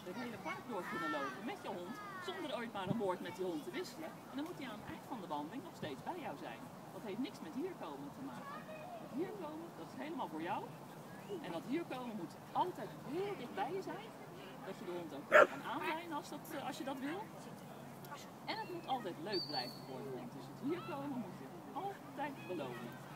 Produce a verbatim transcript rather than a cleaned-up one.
het hele park door kunnen lopen met je hond, zonder ooit maar een woord met die hond te wisselen. En dan moet hij aan het eind van de wandeling nog steeds bij jou zijn. Dat heeft niks met hier komen te maken. Dat hier komen, dat is helemaal voor jou. En dat hier komen moet altijd heel dicht bij je zijn. Dat je de hond ook kan aanzijn als, dat, als je dat wil. En het moet altijd leuk blijven voor de hond. Dus het hier komen moet je altijd belonen.